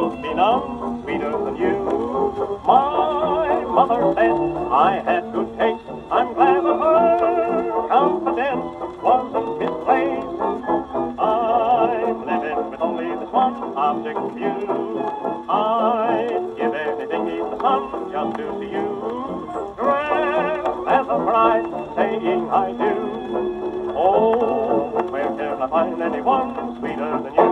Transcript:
could be none sweeter than you. My mother said I had good taste. I'm glad that her confidence wasn't misplaced. I'm living with only this one object of view. I'd give anything beneath the sun just to see you dressed as a bride, saying I do. Oh, where can I find anyone sweeter than you?